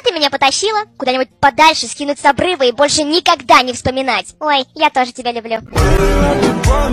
ты меня потащила? Куда-нибудь подальше, скинуть с обрыва и больше никогда не вспоминать. Ой, я тоже тебя люблю.